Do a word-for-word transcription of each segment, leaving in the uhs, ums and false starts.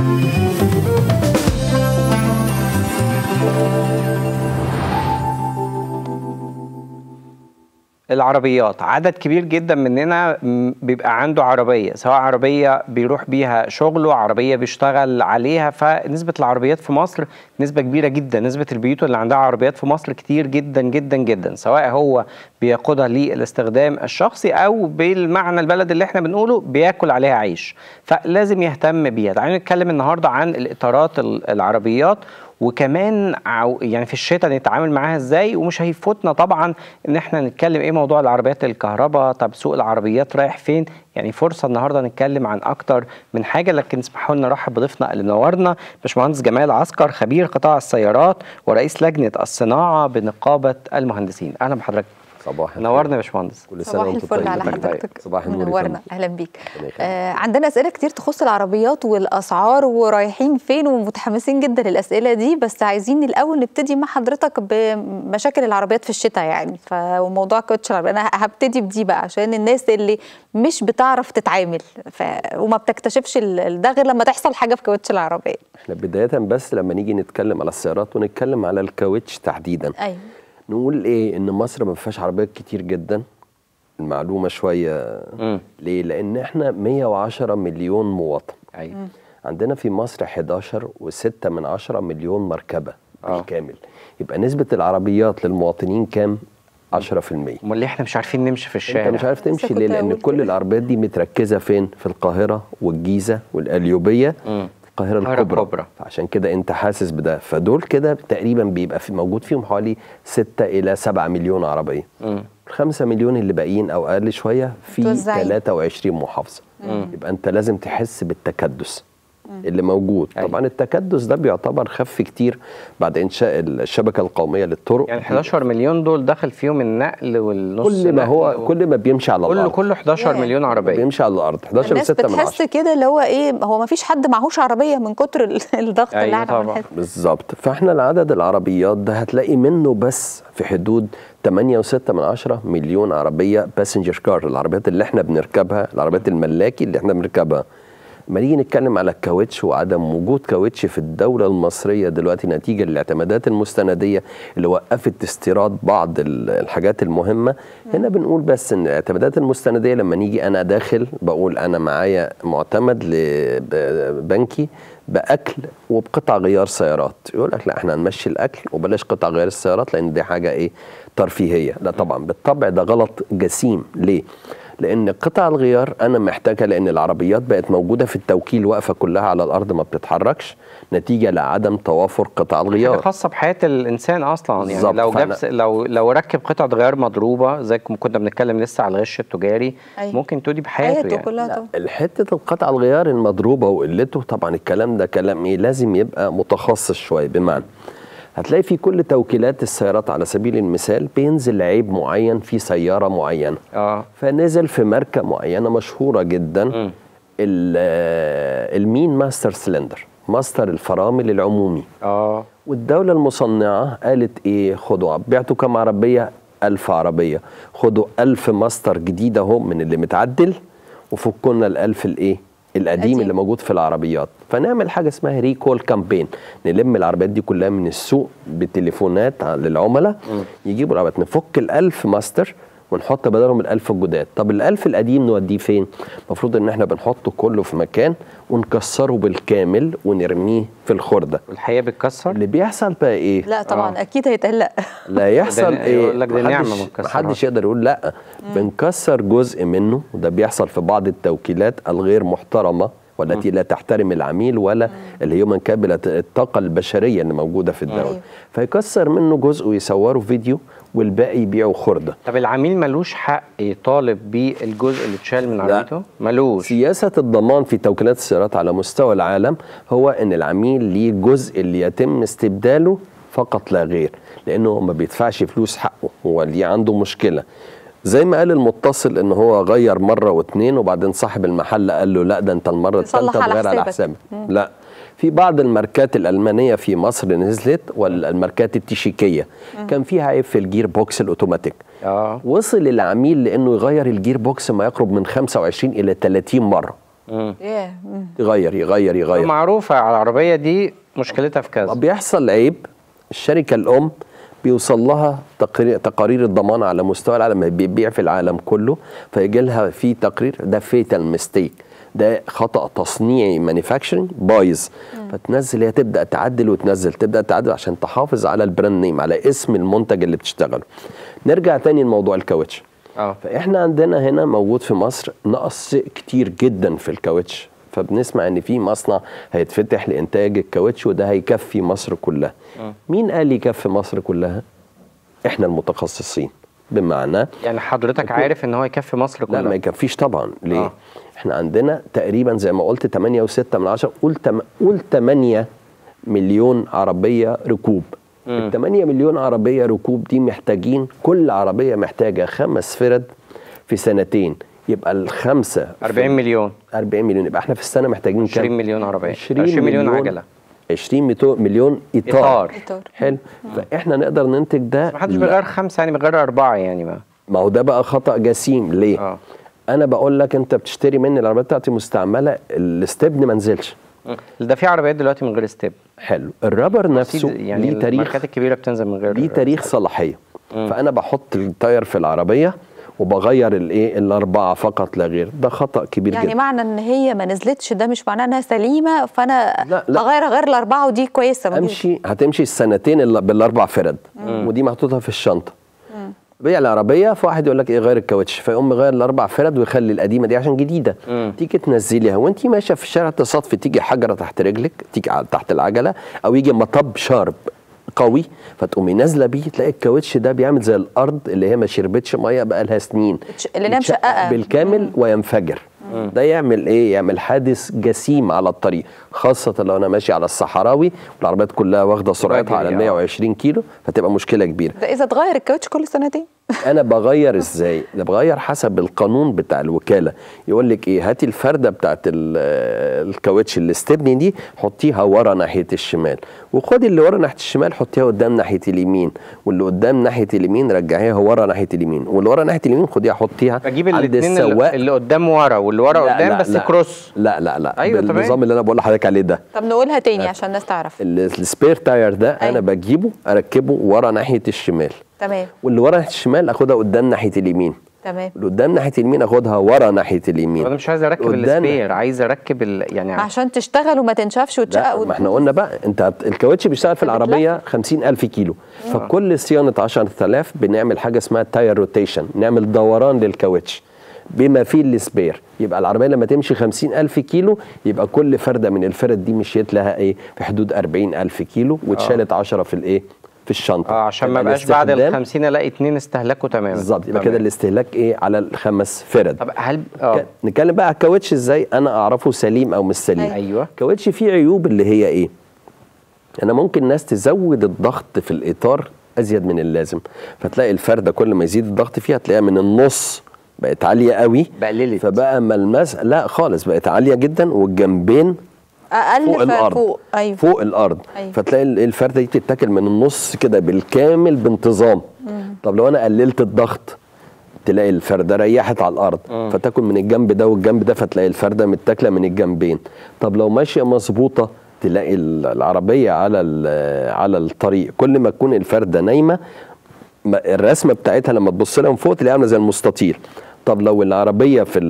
العربيات، عدد كبير جدا مننا بيبقى عنده عربية، سواء عربية بيروح بيها شغله، عربية بيشتغل عليها. فنسبة العربيات في مصر نسبة كبيرة جدا، نسبة البيوت اللي عندها عربيات في مصر كتير جدا جدا جدا، سواء هو بياخدها للاستخدام الشخصي أو بالمعنى البلد اللي احنا بنقوله بياكل عليها عيش، فلازم يهتم بيها. تعالوا نتكلم النهاردة عن الإطارات العربيات، وكمان يعني في الشتاء نتعامل معاها ازاي. ومش هيفوتنا طبعا ان احنا نتكلم ايه موضوع العربيات الكهرباء، طب سوق العربيات رايح فين؟ يعني فرصه النهارده نتكلم عن اكتر من حاجه. لكن اسمحوا لنا نرحب بضيفنا اللي منورنا، باشمهندس جمال عسكر، خبير قطاع السيارات ورئيس لجنه الصناعه بنقابه المهندسين. اهلا بحضرتك. صباح نورنا يا باشمهندس. كل سنه وانتم طيبين. صباح الفل على حضرتك. صباح النور. نورنا، اهلا بيك. آه عندنا اسئله كتير تخص العربيات والاسعار ورايحين فين، ومتحمسين جدا للاسئله دي. بس عايزين الاول نبتدي مع حضرتك بمشاكل العربيات في الشتاء يعني، فموضوع كوتش العربيات. انا هبتدي بدي بقى عشان الناس اللي مش بتعرف تتعامل ف... وما بتكتشفش ده غير لما تحصل حاجه في كاوتش العربيه. احنا بدايه بس لما نيجي نتكلم على السيارات ونتكلم على الكاوتش تحديدا، ايوه، نقول ايه؟ ان مصر ما فيهاش عربيات كتير جدا. المعلومه شويه م. ليه؟ لان احنا مية وعشرة مليون مواطن. ايوه، عندنا في مصر حداشر وستة من عشرة مليون مركبه بالكامل. يبقى نسبه العربيات للمواطنين كام؟ عشرة في المية. امال ليه احنا مش عارفين نمشي في الشارع؟ انت مش عارف تمشي ليه؟ لان كل العربيات دي متركزه فين؟ في القاهره والجيزه والقليوبيه، م. القاهرة الكبرى. الكبرى عشان كده انت حاسس بده. فدول كده تقريبا بيبقى في موجود فيهم حوالي ستة إلى سبعة مليون عربية. مم. الخمسة مليون اللي باقيين او اقل شوية في ثلاثة وعشرين محافظة. مم. يبقى انت لازم تحس بالتكدس اللي موجود. أي. طبعا التكدس ده بيعتبر خف كتير بعد انشاء الشبكه القوميه للطرق. يعني حداشر مليون دول داخل فيهم النقل والنص، كل ما هو و... كل ما بيمشي على كله الارض، كله حداشر مليون عربيه بيمشي على الارض. حداشر وستة من عشرة. الناس بتحس كده اللي هو ايه، هو ما فيش حد معهوش عربيه من كتر الضغط. أيوة اللي احنا بنحس بالظبط. فاحنا العدد العربيات ده هتلاقي منه بس في حدود ثمانية وستة من عشرة مليون عربيه باسنجر كار، العربيات اللي احنا بنركبها، العربيات الملاكي اللي احنا بنركبها. لما نيجي نتكلم على الكاوتش وعدم وجود كاوتش في الدولة المصرية دلوقتي نتيجة للاعتمادات المستندية اللي وقفت استيراد بعض الحاجات المهمة، هنا بنقول بس ان الاعتمادات المستندية لما نيجي انا داخل بقول انا معايا معتمد لبنكي باكل وبقطع غيار سيارات، يقول لك لا احنا هنمشي الاكل وبلاش قطع غيار السيارات لان دي حاجة ايه ترفيهية. لا طبعا بالطبع ده غلط جسيم. ليه؟ لان قطع الغيار انا محتاجها لان العربيات بقت موجوده في التوكيل واقفه كلها على الارض ما بتتحركش نتيجه لعدم توافر قطع الغيار. حاجه خاصه بحياه الانسان اصلا. يعني لو جاب لو لو ركب قطعه غيار مضروبه زي ما كنا بنتكلم لسه على الغش التجاري، أي. ممكن تودي بحياته يعني. كلها. الحته القطع الغيار المضروبه وقلته طبعا الكلام ده كلام ايه لازم يبقى متخصص شويه. بمعنى هتلاقي في كل توكيلات السيارات على سبيل المثال بينزل عيب معين في سيارة معينة، اه فنزل في ماركة معينة مشهورة جدا، المين ماستر سلندر، ماستر الفرامل العمومي، اه والدولة المصنعة قالت ايه، خدوا بعتوا كم عربية؟ ألف عربية، خدوا ألف ماستر جديد اهو من اللي متعدل وفكونا الألف الايه القديم أدي. اللي موجود في العربيات. فنعمل حاجه اسمها ريكول كامبين، نلم العربيات دي كلها من السوق بتليفونات للعملاء، يجيبوا العربيات نفك الألف ماستر ونحط بدلهم الألف الجداد. طب الألف القديم نوديه فين؟ المفروض ان احنا بنحطه كله في مكان ونكسره بالكامل ونرميه في الخردة. والحقيقه بتكسر؟ اللي بيحصل بقى ايه؟ لا طبعا آه. اكيد هيتقلق. لا يحصل ايه؟ يقول لك دي نعمه ما حدش يقدر يقول لا. مم. بنكسر جزء منه، وده بيحصل في بعض التوكيلات الغير محترمه والتي لا تحترم العميل ولا الهيومن كابيتال، الطاقه البشريه اللي موجوده في الدوله. فيكسر منه جزء ويصوروا فيديو والباقي يبيعوا خرده. طب العميل ملوش حق يطالب بالجزء اللي اتشال من عربيته؟ ملوش. سياسه الضمان في توكيلات السيارات على مستوى العالم هو ان العميل ليه الجزء اللي يتم استبداله فقط لا غير، لانه ما بيدفعش فلوس حقه، هو اللي عنده مشكله. زي ما قال المتصل ان هو غير مره واثنين وبعدين صاحب المحل قال له لا ده انت المره الثالثه تغير على حسابك. لا، في بعض الماركات الالمانيه في مصر نزلت والماركات التشيكيه مم. كان فيها عيب في الجير بوكس الاوتوماتيك. اه وصل العميل لانه يغير الجير بوكس ما يقرب من خمسة وعشرين الى ثلاثين مره. ياه يغير يغير يغير معروفه على العربيه دي مشكلتها في كذا. بيحصل عيب، الشركه الام بيوصل لها تقرير تقارير الضمان على مستوى العالم، بيبيع في العالم كله، فيجي لها في تقرير ده فيتال ميستيك، ده خطأ تصنيعي مانيفاكتشرنج بايظ، فتنزل هي تبدا تعدل وتنزل تبدا تعدل عشان تحافظ على البراند نيم، على اسم المنتج اللي بتشتغله. نرجع تاني لموضوع الكاوتش. اه فاحنا عندنا هنا موجود في مصر نقص كتير جدا في الكاوتش، فبنسمع ان في مصنع هيتفتح لانتاج الكاوتش وده هيكفي مصر كلها. م. مين قال يكفي مصر كلها؟ احنا المتخصصين. بمعنى يعني حضرتك عارف ان هو يكفي مصر كلها؟ لا ما يكفيش طبعا. ليه؟ آه. احنا عندنا تقريبا زي ما قلت تمانية وستة من عشرة، قول تم... قول تمانية مليون عربيه ركوب. ال تمانية مليون عربيه ركوب دي محتاجين، كل عربيه محتاجه خمس فرد في سنتين، يبقى الخمسه أربعين مليون. أربعين مليون، يبقى احنا في السنه محتاجين كام؟ عشرين مليون عربيه، عشرين, عشرين مليون عجله، عشرين مليون اطار, إطار. حلو. فاحنا نقدر ننتج ده. ما حدش بيغير خمسه يعني بيغير اربعه يعني. ما ما هو ده بقى خطأ جسيم. ليه؟ آه. انا بقول لك انت بتشتري مني العربيه بتاعتي مستعمله، الاستبن ما نزلش. ده في عربيات دلوقتي من غير استبن. حلو. الرابر نفسه يعني ليه تاريخ، الماركات الكبيره بتنزل من غير، ليه تاريخ صلاحيه. مم. فانا بحط التاير في العربيه وبغير الايه الاربعه فقط لا غير، ده خطأ كبير يعني جدا. يعني معنى ان هي ما نزلتش ده مش معناه انها سليمه، فانا لا لا. اغير غير الاربعه ودي كويسه. امشي هتمشي السنتين بالاربع فرد. مم. ودي محطوطه في الشنطه. مم. بيع العربيه، فواحد يقول لك ايه غير الكاوتش، فيقوم مغير الاربع فرد ويخلي القديمه دي عشان جديده. مم. تيجي تنزليها وانت ماشيه في الشارع تصادفي تيجي حجره تحت رجلك، تيجي تحت العجله، او يجي مطب شارب قوي فتقومي نازله بيه، تلاقي الكاوتش ده بيعمل زي الارض اللي هي ما شربتش ميه بقى لها سنين، اللي نام شققه بالكامل. مم. وينفجر. مم. ده يعمل ايه؟ يعمل حادث جسيم على الطريق، خاصه لو انا ماشي على الصحراوي والعربيات كلها واخده سرعتها على مية وعشرين كيلو، فتبقى مشكله كبيره. ده اذا اتغير الكاوتش كل سنتين. انا بغير ازاي؟ ده بغير حسب القانون بتاع الوكاله، يقول لك ايه، هاتي الفرده بتاعت الكاوتش اللي استبني دي حطيها ورا ناحيه الشمال، وخدي اللي ورا ناحيه الشمال حطيها قدام ناحيه اليمين، واللي قدام ناحيه اليمين رجعيها ورا ناحيه اليمين، واللي ورا ناحيه اليمين خديها حطيها عند السواق. اللي قدام ورا واللي ورا قدام لا بس لا كروس. لا لا لا أيوة بالنظام اللي انا بقول لحضرتك عليه ده. طب نقولها تاني عشان الناس تعرف. السبير تاير ده أيوة. انا بجيبه اركبه ورا ناحيه الشمال. تمام. واللي ورا ناحيه الشمال اخدها قدام ناحيه اليمين. تمام. اللي قدام ناحيه اليمين اخدها ورا ناحيه اليمين. انا مش عايز اركب السبير، عايز اركب ال... يعني عشان تشتغل وما تنشفش وتشقق. ما احنا قلنا بقى انت الكاوتش بيشتغل في العربيه خمسين ألف كيلو. مم. فكل صيانه عشرة آلاف بنعمل حاجه اسمها تاير روتيشن، نعمل دوران للكاوتش بما فيه السبير. يبقى العربيه لما تمشي خمسين ألف كيلو يبقى كل فرده من الفرد دي مشيت لها ايه في حدود أربعين ألف كيلو، واتشالت عشرة في الايه في الشنطه. اه عشان ما بقاش بعد ال خمسين الاقي اتنين استهلكوا تماما. بالظبط. يبقى كده الاستهلاك ايه على الخمس فرد. طب هل اه نتكلم بقى على الكاوتش ازاي انا اعرفه سليم او مش سليم. ايوه. الكاوتش فيه عيوب اللي هي ايه؟ انا ممكن ناس تزود الضغط في الاطار ازيد من اللازم، فتلاقي الفرده كل ما يزيد الضغط فيها تلاقيها من النص بقت عاليه قوي، بقللت، فبقى ملمس لا خالص بقت عاليه جدا، والجنبين اقل فوق الارض. فوق. أيوة. فوق الارض. أيوة. فتلاقي الفرده دي بتتاكل من النص كده بالكامل بانتظام. مم. طب لو انا قللت الضغط تلاقي الفرده ريحت على الارض. مم. فتاكل من الجنب ده والجنب ده، فتلاقي الفرده متاكله من الجنبين. طب لو ماشيه مظبوطه تلاقي العربيه على على الطريق كل ما تكون الفرده نايمه الرسمه بتاعتها لما تبص لها من فوق تلاقيها عامله زي المستطيل. طب لو العربيه في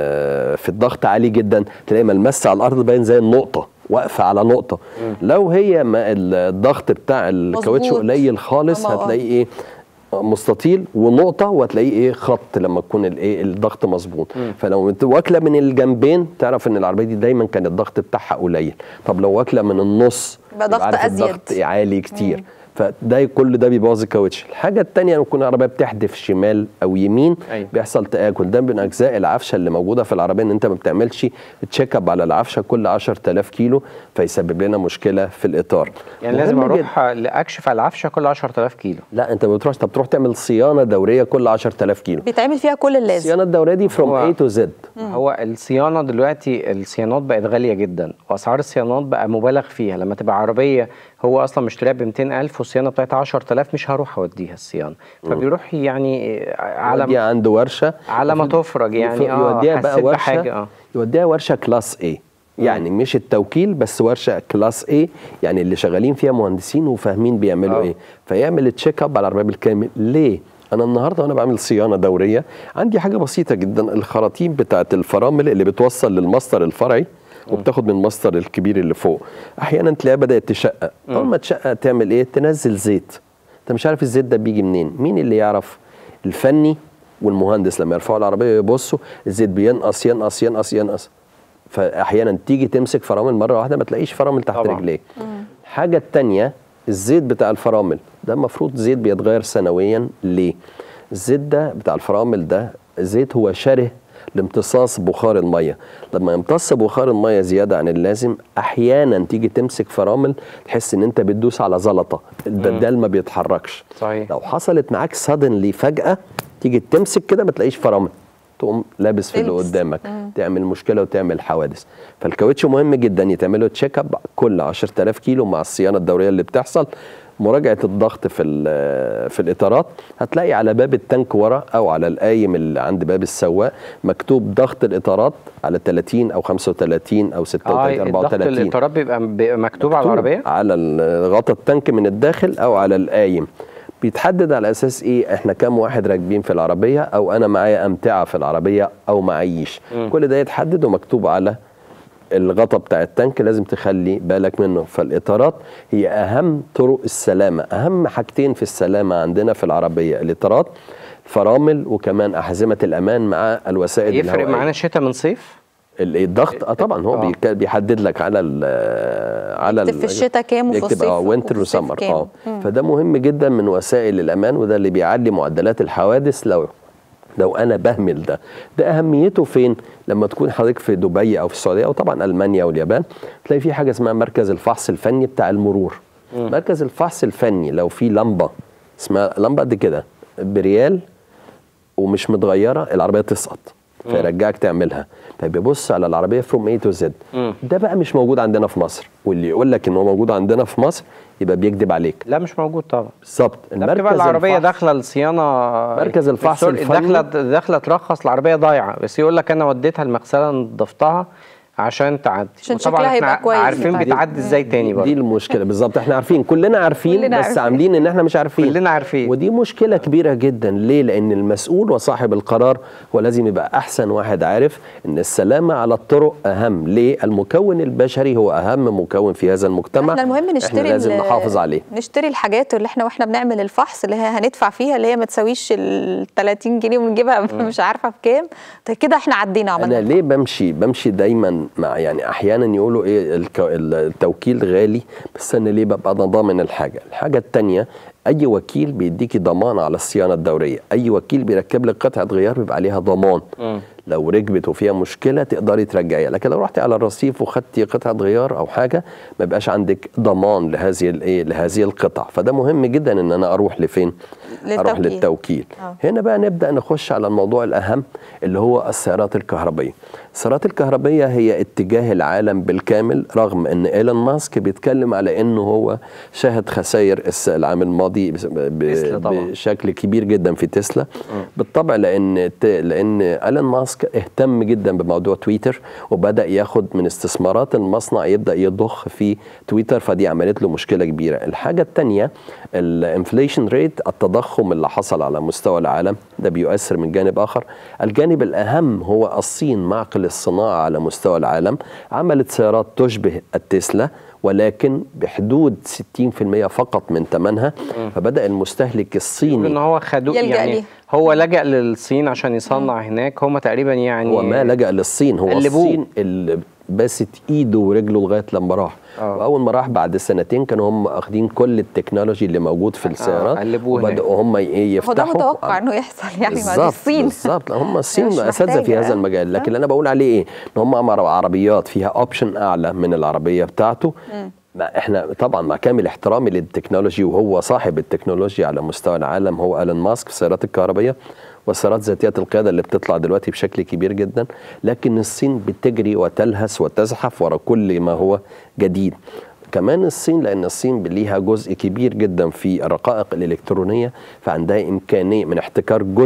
في الضغط عالي جدا تلاقي ملمسها على الارض باين زي النقطه، واقفه على نقطه. مم. لو هي ما الضغط بتاع الكاوتش قليل خالص هتلاقيه ايه مستطيل ونقطه، وهتلاقيه ايه خط لما تكون الايه الضغط مظبوط. فلو انت واكله من الجنبين تعرف ان العربيه دي دايما كان الضغط بتاعها قليل. طب لو واكله من النص يبقى ضغط ازيد، الضغط عالي كتير. مم. فده كل ده بيبوظ الكاوتش. الحاجه الثانيه لما تكون العربيه بتحدف شمال او يمين أيوة. بيحصل تآكل. ده من اجزاء العفشه اللي موجوده في العربيه، ان انت ما بتعملش تشيك اب على العفشه كل عشرة آلاف كيلو فيسبب لنا مشكله في الاطار. يعني لازم اروح اكشف على العفشه كل عشرة آلاف كيلو؟ لا انت ما بتروحش، طب بتروح تعمل صيانه دوريه كل عشرة آلاف كيلو بيتعمل فيها كل اللازم. الصيانه الدوريه دي فروم اي تو زد. هو الصيانه دلوقتي الصيانات بقت غاليه جدا، واسعار الصيانات بقى مبالغ فيها. لما تبقى عربيه هو اصلا مشتريها ب مئتين ألف والصيانه بتاعتها عشرة آلاف مش هروح اوديها الصيانه، فبيروح يعني على عنده ورشه على ما تفرج يعني اه يوديها بقى ورشه حاجة. اه يوديها ورشه كلاس ايه، يعني مش التوكيل بس ورشه كلاس ايه، يعني اللي شغالين فيها مهندسين وفاهمين بيعملوا أوه. ايه، فيعمل تشيك اب على العربيه بالكامل. ليه؟ انا النهارده وانا بعمل صيانه دوريه عندي حاجه بسيطه جدا، الخراطيم بتاعه الفرامل اللي بتوصل للمصدر الفرعي وبتاخد من المصدر الكبير اللي فوق، احيانا تلاقيها بدات تشقق. اول ما تشقق تعمل ايه؟ تنزل زيت. انت مش عارف الزيت ده بيجي منين. مين اللي يعرف؟ الفني والمهندس. لما يرفعوا العربيه يبصوا الزيت بينقص ينقص ينقص ينقص، فاحيانا تيجي تمسك فرامل مره واحده ما تلاقيش فرامل تحت طبعا. رجليك. الحاجه الثانيه الزيت بتاع الفرامل ده المفروض زيت بيتغير سنويا. ليه؟ الزيت ده بتاع الفرامل ده زيت هو شره لامتصاص بخار الميه. لما يمتص بخار الميه زياده عن اللازم احيانا تيجي تمسك فرامل تحس ان انت بتدوس على زلطه، البدال ما بيتحركش. صحيح. لو حصلت معاك سادنلي فجاه تيجي تمسك كده ما تلاقيش فرامل، تقوم لابس في اللي قدامك، مم. تعمل مشكله وتعمل حوادث. فالكاوتش مهم جدا يتعمل تشيك اب كل عشرة آلاف كيلو مع الصيانه الدوريه اللي بتحصل. مراجعه الضغط في في الاطارات، هتلاقي على باب التانك ورا او على القايم اللي عند باب السواق مكتوب ضغط الاطارات على ثلاثين او خمسة وثلاثين او ستة وثلاثين آه أربعة وثلاثين. ضغط الاطارات بيبقى, بيبقى مكتوب, مكتوب على العربيه على غطا التانك من الداخل او على القايم. بيتحدد على اساس ايه؟ احنا كام واحد راكبين في العربيه، او انا معايا امتعه في العربيه او معيش. م. كل ده يتحدد ومكتوب على الغطا بتاع التانك، لازم تخلي بالك منه. فالاطارات هي اهم طرق السلامه، اهم حاجتين في السلامه عندنا في العربيه الاطارات، الفرامل، وكمان احزمه الامان مع الوسائد الهوائيه. يفرق معانا شتاء من صيف؟ الضغط اه طبعا هو آه. بيحدد لك على ال على ال في الشتاء كام وفي الصيف اه وينتر وسمر اه فده مهم جدا من وسائل الامان، وده اللي بيعلي معدلات الحوادث. لو لو انا بهمل ده ده اهميته فين؟ لما تكون حضرتك في دبي او في السعوديه او طبعا المانيا واليابان تلاقي في حاجه اسمها مركز الفحص الفني بتاع المرور. م. مركز الفحص الفني لو في لمبه اسمها لمبه قد كده بريال ومش متغيره العربيه تسقط، فيرجعك تعملها، فبيبص على العربيه فروم اي تو زد. ده بقى مش موجود عندنا في مصر، واللي يقول لك ان هو موجود عندنا في مصر يبقى بيكذب عليك. لا مش موجود طبعا. بالظبط. المركز العربيه داخله الصيانه، مركز الفحص الفني داخله داخله ترخص العربيه ضايعه، بس يقول لك انا وديتها المغسله نضفتها عشان تعدي، عشان شكلها هيبقى كويس. عارفين بتعدي ازاي تاني برضه. دي المشكله بالظبط، احنا عارفين كلنا عارفين كلنا بس عارفين. عاملين ان احنا مش عارفين. كلنا عارفين، ودي مشكله كبيره جدا. ليه؟ لان المسؤول وصاحب القرار هو لازم يبقى احسن واحد عارف ان السلامه على الطرق اهم. ليه؟ المكون البشري هو اهم مكون في هذا المجتمع، احنا المهم نشتري، احنا لازم نحافظ عليه. نشتري الحاجات اللي احنا واحنا بنعمل الفحص اللي هي هندفع فيها، اللي هي ما تساويش ال ثلاثين جنيه ونجيبها مش عارفه بكام. كده احنا عدينا عملنا. انا ليه بمشي بمشي دايما مع يعني احيانا احيانا يقولوا ايه التوكيل غالي، بس انا ليه ببقى ضامن الحاجه. الحاجه الثانيه اي وكيل بيديكي ضمان على الصيانه الدوريه، اي وكيل بيركب لك قطعه غيار بيبقى عليها ضمان. م. لو ركبت وفيها مشكله تقدري ترجعيها، لكن لو رحتي على الرصيف وخدتي قطعه غيار او حاجه ما يبقاش عندك ضمان لهذه الايه لهذه القطع. فده مهم جدا ان انا اروح لفين؟ للتوكيل. اروح للتوكيل. أوه. هنا بقى نبدا نخش على الموضوع الاهم اللي هو السيارات الكهربائيه. السيارات الكهربائيه هي اتجاه العالم بالكامل، رغم ان ايلون ماسك بيتكلم على انه هو شهد خسائر العام الماضي بشكل كبير جدا في تسلا. م. بالطبع لان لان ايلون ماسك اهتم جدا بموضوع تويتر وبدا ياخد من استثمارات المصنع يبدا يضخ في تويتر، فدي عملت له مشكله كبيره. الحاجه الثانيه الانفليشن ريت، التضخم اللي حصل على مستوى العالم ده بيؤثر من جانب اخر. الجانب الاهم هو الصين معقل الصناعه على مستوى العالم، عملت سيارات تشبه التسلا ولكن بحدود ستين بالمئة فقط من ثمنها، فبدأ المستهلك الصيني ان هو خدوه يعني ليه. هو لجأ للصين عشان يصنع هناك. هم تقريبا يعني هو ما لجأ للصين، هو اللي الصين اللي باست ايده ورجله لغايه لما راح. أوه. واول ما راح بعد سنتين كانوا هم اخدين كل التكنولوجي اللي موجود في السيارات وبداوا هم يفتحوا. هو ده متوقع انه يحصل يعني مع الصين. بالظبط هم الصين اساتذه في هذا المجال، لكن اللي انا بقول عليه ايه؟ ان هم عملوا عربيات فيها اوبشن اعلى من العربيه بتاعته. م. احنا طبعا مع كامل احترامي للتكنولوجي، وهو صاحب التكنولوجيا على مستوى العالم هو ايلون ماسك في السيارات الكهربائيه والسيارات ذاتيه القياده اللي بتطلع دلوقتي بشكل كبير جدا، لكن الصين بتجري وتلهث وتزحف ورا كل ما هو جديد. كمان الصين لان الصين ليها جزء كبير جدا في الرقائق الالكترونيه، فعندها امكانيه من احتكار جزء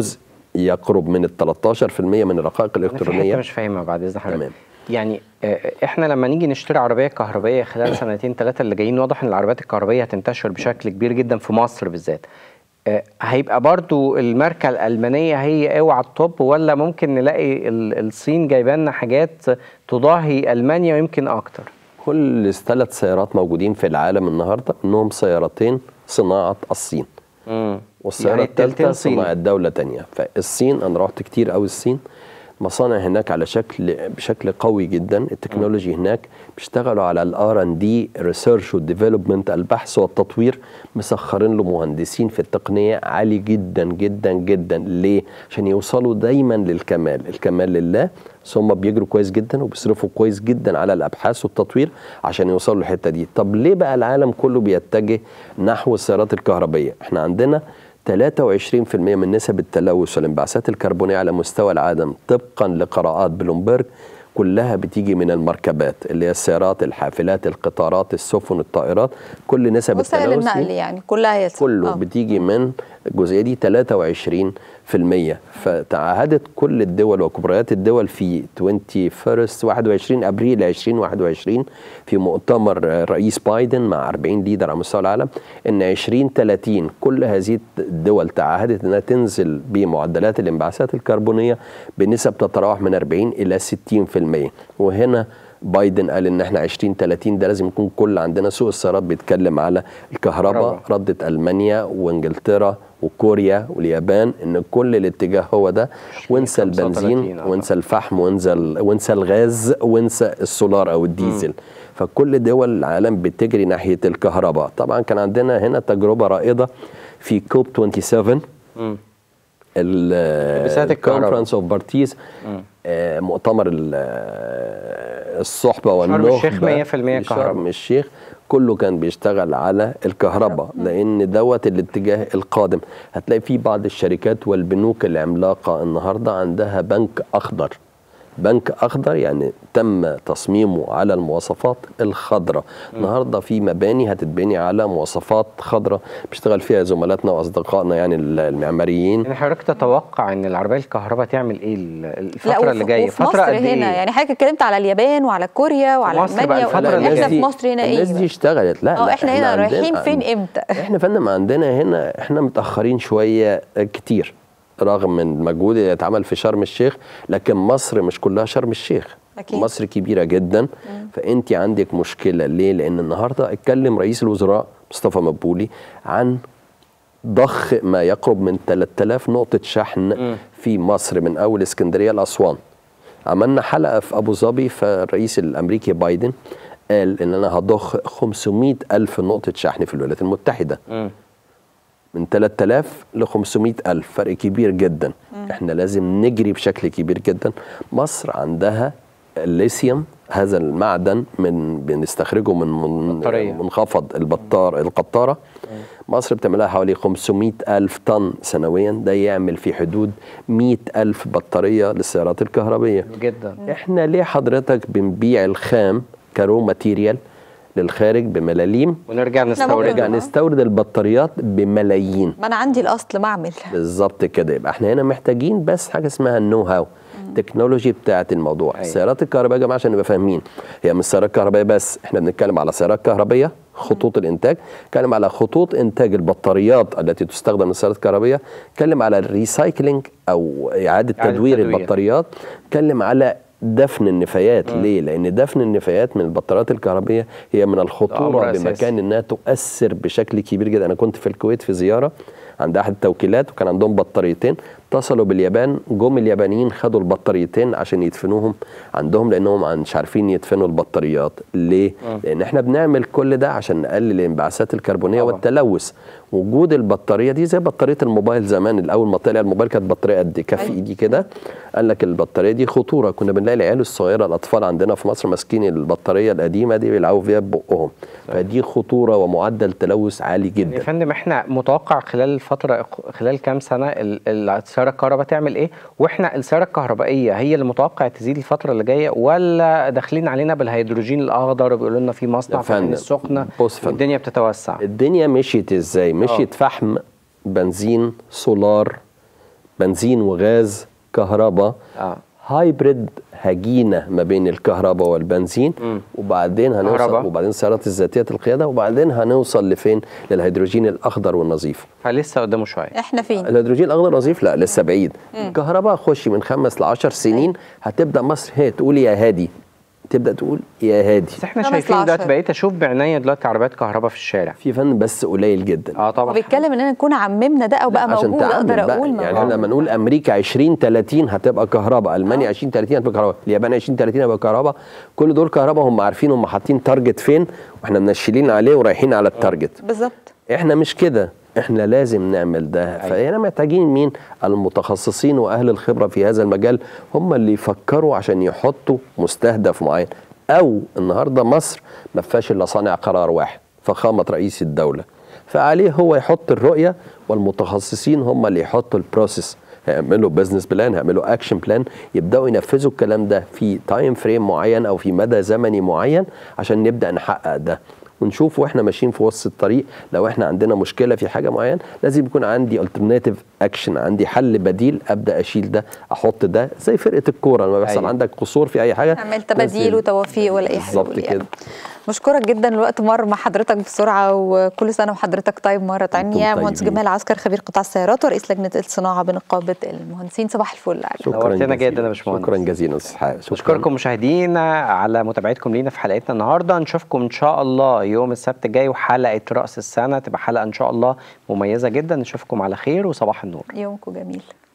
يقرب من ال تلتاشر في المية من الرقائق الالكترونيه. انا مش فاهمها بعد اذن حضرتك. يعني احنا لما نيجي نشتري عربيه كهربائيه خلال سنتين ثلاثه اللي جايين، واضح ان العربيات الكهربائيه هتنتشر بشكل كبير جدا في مصر بالذات. هيبقى برضو الماركه الالمانيه هي اوعى الطب، ولا ممكن نلاقي الصين جايبه لنا حاجات تضاهي المانيا ويمكن اكتر؟ كل ثلاث سيارات موجودين في العالم النهارده انهم سيارتين صناعه الصين. امم والسياره يعني الثالثه صناعه دوله ثانيه. فالصين انا رحت كتير قوي الصين، مصانع هناك على شكل بشكل قوي جدا. التكنولوجي هناك بيشتغلوا على الار ان دي ريسيرش والديفلوبمنت، البحث والتطوير، مسخرين له مهندسين في التقنيه عالي جدا جدا جدا. ليه؟ عشان يوصلوا دايما للكمال، الكمال لله. ثم بيجروا كويس جدا وبيصرفوا كويس جدا على الابحاث والتطوير عشان يوصلوا للحته دي. طب ليه بقى العالم كله بيتجه نحو السيارات الكهربائيه؟ احنا عندنا ثلاثة وعشرين في المية من نسب التلوث والانبعاثات الكربونيه على مستوى العالم طبقا لقراءات بلومبرج كلها بتيجي من المركبات اللي هي السيارات، الحافلات، القطارات، السفن، الطائرات. كل نسب التلوث وسائل النقل يعني كلها هي كله أوه. بتيجي من الجزئيه دي ثلاثة وعشرين في المية. فتعهدت كل الدول وكبريات الدول في واحد وعشرين ابريل ألفين وواحد وعشرين في مؤتمر الرئيس بايدن مع أربعين ليدر على مستوى العالم ان ألفين وثلاثين كل هذه الدول تعهدت انها تنزل بمعدلات الانبعاثات الكربونيه بنسب تتراوح من أربعين الى ستين في المية. وهنا بايدن قال ان احنا ألفين وثلاثين ده لازم يكون كل عندنا سوق السيارات بيتكلم على الكهرباء. ردت المانيا وانجلترا وكوريا واليابان ان كل الاتجاه هو ده، وانسى البنزين وانسى الفحم وانسى وانسى الغاز وانسى السولار او الديزل. م. فكل دول العالم بتجري ناحيه الكهرباء. طبعا كان عندنا هنا تجربه رائده في كوب سبعة وعشرين الكونفرنس اوف بارتيز، مؤتمر الصحبه والنخبه شرم الشيخ مية في المية كهرباء. شرم الشيخ كله كان بيشتغل على الكهرباء لان دوت الاتجاه القادم. هتلاقي في بعض الشركات والبنوك العملاقه النهارده عندها بنك اخضر. بنك اخضر يعني تم تصميمه على المواصفات الخضراء. النهارده في مباني هتتبني على مواصفات خضراء بيشتغل فيها زملاتنا واصدقائنا يعني المعماريين. يعني حضرتك تتوقع ان العربيه الكهرباء تعمل ايه الفتره اللي جايه؟ فتره مصر هنا إيه؟ يعني حضرتك اتكلمت على اليابان وعلى كوريا وعلى المانيا، احنا في مصر هنا ايه؟ الناس دي اشتغلت. لا, لا احنا هنا رايحين فين امتى؟ احنا فندم عندنا هنا احنا متاخرين شويه كتير رغم من المجهود اللي اتعمل في شرم الشيخ، لكن مصر مش كلها شرم الشيخ. أكيد. مصر كبيرة جدا. مم. فأنت عندك مشكلة. ليه؟ لأن النهاردة اتكلم رئيس الوزراء مصطفى مدبولي عن ضخ ما يقرب من ثلاثة آلاف نقطة شحن مم. في مصر من أول اسكندرية لأسوان. عملنا حلقة في أبو ظبي، فالرئيس الأمريكي بايدن قال إن أنا هضخ خمسمائة ألف نقطة شحن في الولايات المتحدة. مم. من ثلاثة آلاف ل خمسمائة ألف، فرق كبير جدا. مم. احنا لازم نجري بشكل كبير جدا. مصر عندها الليثيوم، هذا المعدن من بنستخرجه من منخفض البطار القطاره. مم. مصر بتعملها حوالي خمسمائة ألف طن سنويا، ده يعمل في حدود مائة ألف بطاريه للسيارات الكهربائيه. جدا. احنا ليه حضرتك بنبيع الخام كرو ماتيريال للخارج بملاليم ونرجع نستورد ونرجع نستورد البطاريات بملايين؟ ما انا عندي الاصل ما اعمل. بالظبط كده. يبقى احنا هنا محتاجين بس حاجه اسمها النو هاو، التكنولوجي بتاعه الموضوع. أيوة. السيارات الكهربائيه يا جماعه عشان نبقى فاهمين، هي مش سيارات كهربائيه بس، احنا بنتكلم على سيارات كهربائيه خطوط مم. الانتاج، نتكلم على خطوط انتاج البطاريات التي تستخدم للسيارات الكهربائيه، نتكلم على الريسايكلينج او اعاده تدوير, تدوير البطاريات، نتكلم على دفن النفايات. م. ليه؟ لأن دفن النفايات من البطاريات الكهربائية هي من الخطورة بمكان إنها تؤثر بشكل كبير جدا. أنا كنت في الكويت في زيارة عند أحد التوكيلات وكان عندهم بطاريتين، اتصلوا باليابان، جم اليابانيين خدوا البطاريتين عشان يدفنوهم عندهم لأنهم مش عارفين يدفنوا البطاريات. ليه؟ م. لأن احنا بنعمل كل ده عشان نقلل الانبعاثات الكربونية طبعا. والتلوث. وجود البطارية دي زي بطارية الموبايل زمان، الأول ما طلع الموبايل كانت بطارية قد كف إيدي كده، قال لك البطارية دي خطورة. كنا بنلاقي العيال الصغيرة الأطفال عندنا في مصر ماسكين البطارية القديمة دي بيلعبوا فيها ببقهم، فدي خطورة ومعدل تلوث عالي جدا. يا فندم احنا متوقع خلال الفترة خلال كام سنة السيارة الكهرباء تعمل ايه؟ واحنا السيارة الكهربائية هي اللي متوقع تزيد الفترة اللي جاية، ولا داخلين علينا بالهيدروجين الأخضر وبيقولوا لنا في مصنع في العين السخنة والدنيا بتتوسع؟ الدنيا مشيت ازاي؟ مشيت فحم، بنزين، سولار، بنزين وغاز كهرباء اه هايبريد هجينه ما بين الكهرباء والبنزين. مم. وبعدين هنوصل كهرباء. وبعدين السيارات الذاتيه القياده، وبعدين هنوصل لفين؟ للهيدروجين الاخضر والنظيف. فلسه قدامه شويه. احنا فين؟ الهيدروجين الاخضر والنظيف لا لسه بعيد. الكهرباء خشي من خمس لعشر سنين هتبدا مصر هي تقول يا هادي، تبدا تقول يا هادي. بس احنا شايفين دلوقتي، بقيت اشوف بعناية دلوقتي عربيات كهرباء في الشارع في فن بس قليل جدا. اه طبعا. وبيتكلم اننا نكون عممنا ده او بقى موجود، اقدر اقول موجود. يعني احنا لما نقول امريكا عشرين ثلاثين هتبقى كهرباء، المانيا عشرين ثلاثين هتبقى كهرباء، اليابان عشرين ثلاثين هتبقى كهرباء، كل دول كهرباء هم عارفين هم حاطين تارجت فين واحنا منشلين عليه ورايحين على التارجت. بالظبط. احنا مش كده، احنا لازم نعمل ده. فاحنا محتاجين مين؟ المتخصصين واهل الخبره في هذا المجال، هم اللي يفكروا عشان يحطوا مستهدف معين. او النهارده مصر ما فيهاش الا صانع قرار واحد، فخامه رئيس الدوله، فعليه هو يحط الرؤيه، والمتخصصين هم اللي يحطوا البروسيس، هيعملوا بزنس بلان، هيعملوا اكشن بلان، يبداوا ينفذوا الكلام ده في تايم فريم معين او في مدى زمني معين عشان نبدا نحقق ده. ونشوف واحنا ماشيين في وسط الطريق لو احنا عندنا مشكله في حاجه معينه، لازم يكون عندي alternative اكشن، عندي حل بديل، ابدا اشيل ده، احط ده، زي فرقه الكوره لما بيحصل عندك قصور في اي حاجه نعمل تباديل وتوافيق ولا اي حاجه بالظبط كده. مشكورك جدا، الوقت مر مع حضرتك بسرعه، وكل سنه وحضرتك طيب مره ثانيه. مهندس جمال عسكر، خبير قطاع السيارات ورئيس لجنه الصناعه بنقابه المهندسين، صباح الفل عليك. شكرا جدا يا باشمهندس. شكرا جزيلا استاذ. بشكركم مشاهدينا على متابعتكم لينا في حلقتنا النهارده. نشوفكم ان شاء الله يوم السبت الجاي وحلقه راس السنه، تبقى حلقه ان شاء الله مميزه جدا. نشوفكم على خير وصباح النور. يومكم جميل.